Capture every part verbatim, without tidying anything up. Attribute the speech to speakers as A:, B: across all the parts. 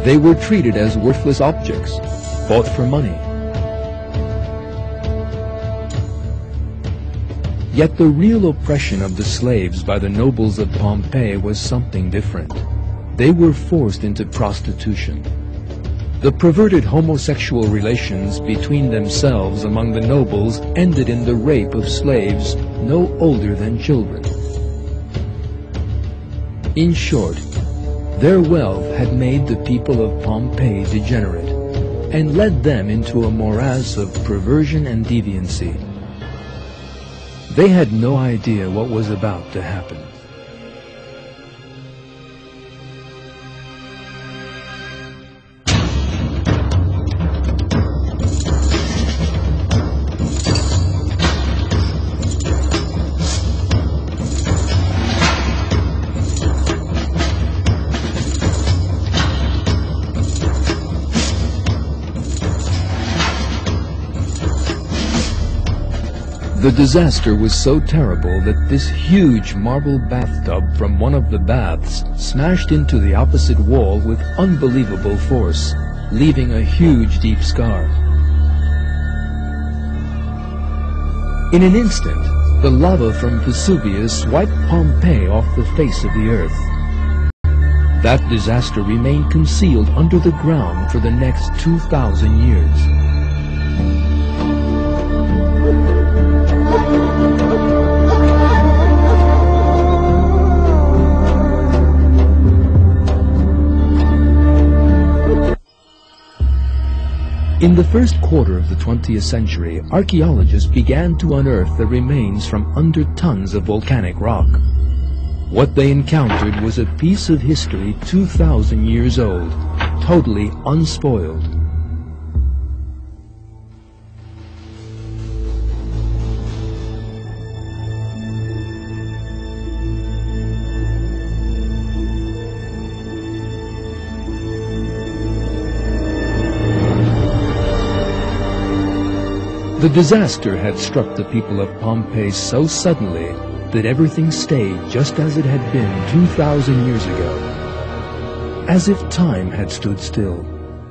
A: They were treated as worthless objects, bought for money. Yet the real oppression of the slaves by the nobles of Pompeii was something different. They were forced into prostitution. The perverted homosexual relations between themselves among the nobles ended in the rape of slaves no older than children. In short, their wealth had made the people of Pompeii degenerate and led them into a morass of perversion and deviancy. They had no idea what was about to happen. The disaster was so terrible that this huge marble bathtub from one of the baths smashed into the opposite wall with unbelievable force, leaving a huge deep scar. In an instant, the lava from Vesuvius wiped Pompeii off the face of the earth. That disaster remained concealed under the ground for the next two thousand years. In the first quarter of the twentieth century, archaeologists began to unearth the remains from under tons of volcanic rock. What they encountered was a piece of history two thousand years old, totally unspoiled. The disaster had struck the people of Pompeii so suddenly that everything stayed just as it had been two thousand years ago, as if time had stood still.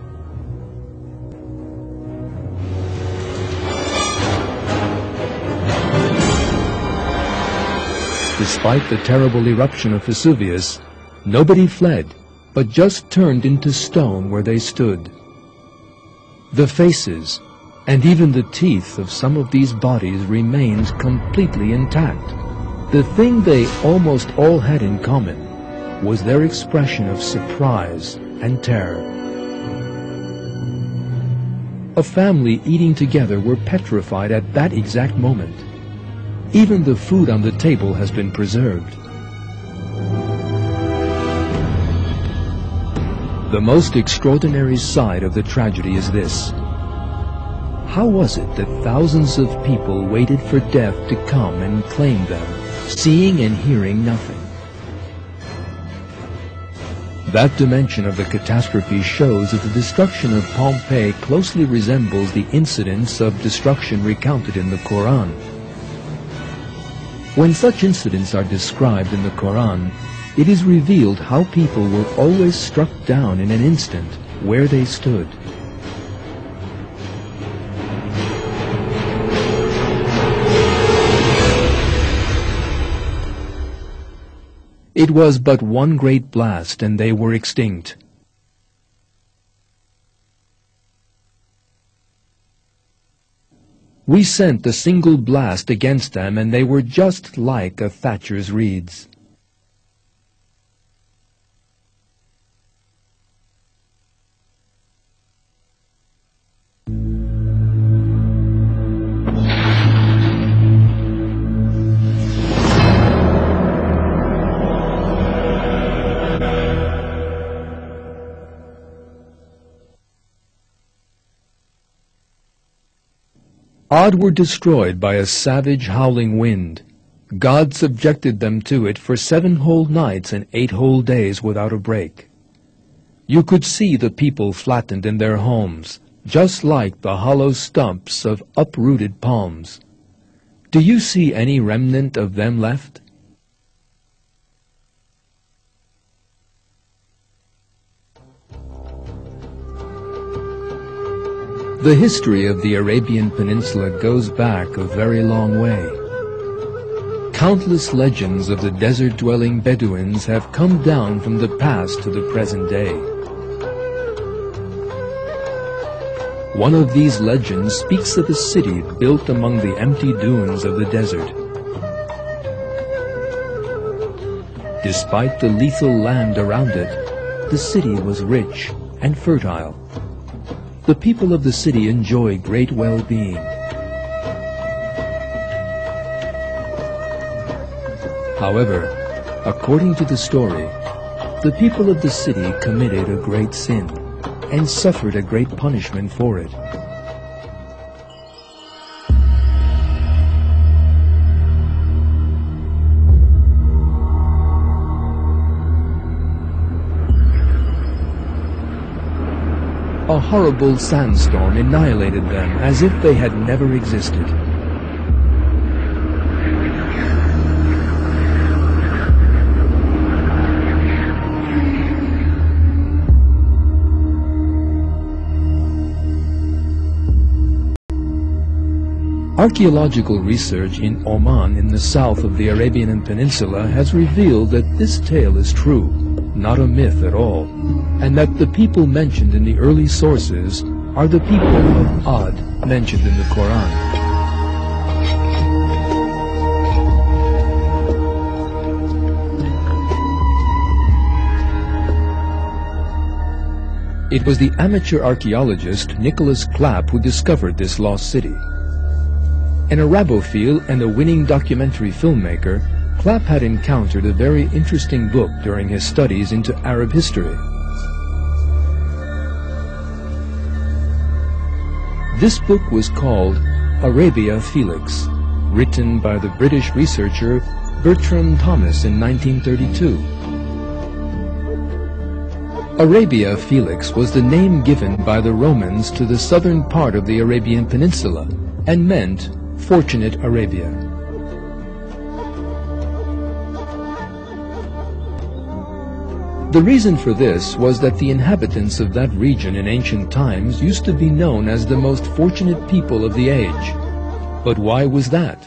A: Despite the terrible eruption of Vesuvius, nobody fled, but just turned into stone where they stood. The faces, and even the teeth of some of these bodies remained completely intact. The thing they almost all had in common was their expression of surprise and terror. A family eating together were petrified at that exact moment. Even the food on the table has been preserved. The most extraordinary side of the tragedy is this. How was it that thousands of people waited for death to come and claim them, seeing and hearing nothing? That dimension of the catastrophe shows that the destruction of Pompeii closely resembles the incidents of destruction recounted in the Quran. When such incidents are described in the Quran, it is revealed how people were always struck down in an instant where they stood. It was but one great blast, and they were extinct. We sent a single blast against them, and they were just like a thatcher's reeds. Odd were destroyed by a savage howling wind. God subjected them to it for seven whole nights and eight whole days without a break. You could see the people flattened in their homes, just like the hollow stumps of uprooted palms. Do you see any remnant of them left? The history of the Arabian Peninsula goes back a very long way. Countless legends of the desert-dwelling Bedouins have come down from the past to the present day. One of these legends speaks of a city built among the empty dunes of the desert. Despite the lethal land around it, the city was rich and fertile. The people of the city enjoy great well-being. However, according to the story, the people of the city committed a great sin and suffered a great punishment for it. A horrible sandstorm annihilated them as if they had never existed. Archaeological research in Oman in the south of the Arabian Peninsula has revealed that this tale is true, not a myth at all, and that the people mentioned in the early sources are the people of Ad mentioned in the Quran. It was the amateur archaeologist Nicholas Clapp who discovered this lost city. An Arabophile and a winning documentary filmmaker, Clapp had encountered a very interesting book during his studies into Arab history. This book was called Arabia Felix, written by the British researcher Bertram Thomas in nineteen thirty-two. Arabia Felix was the name given by the Romans to the southern part of the Arabian Peninsula and meant Fortunate Arabia. The reason for this was that the inhabitants of that region in ancient times used to be known as the most fortunate people of the age. But why was that?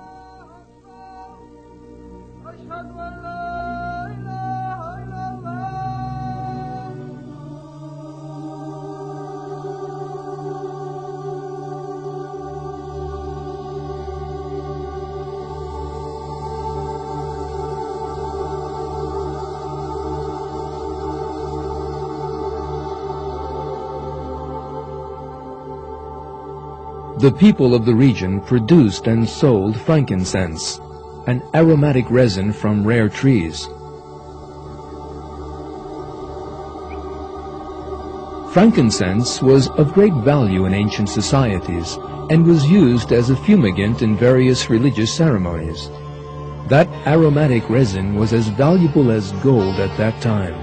A: The people of the region produced and sold frankincense, an aromatic resin from rare trees. Frankincense was of great value in ancient societies and was used as a fumigant in various religious ceremonies. That aromatic resin was as valuable as gold at that time.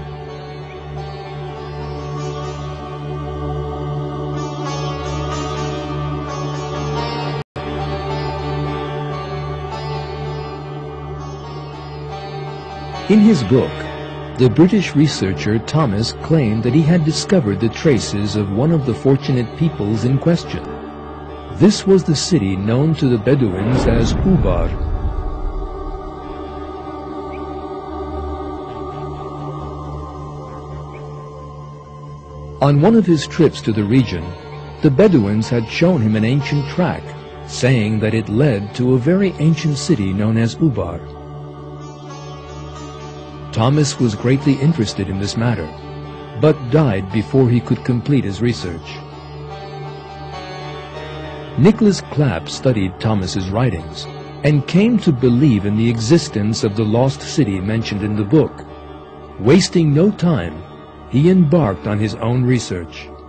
A: In his book, the British researcher Thomas claimed that he had discovered the traces of one of the fortunate peoples in question. This was the city known to the Bedouins as Ubar. On one of his trips to the region, the Bedouins had shown him an ancient track, saying that it led to a very ancient city known as Ubar. Thomas was greatly interested in this matter, but died before he could complete his research. Nicholas Clapp studied Thomas's writings and came to believe in the existence of the lost city mentioned in the book. Wasting no time, he embarked on his own research.